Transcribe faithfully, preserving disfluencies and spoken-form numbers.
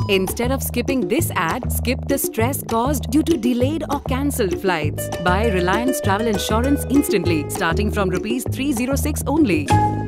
Instead of skipping this ad, skip the stress caused due to delayed or cancelled flights. Buy Reliance Travel Insurance instantly, starting from rupees three oh six only.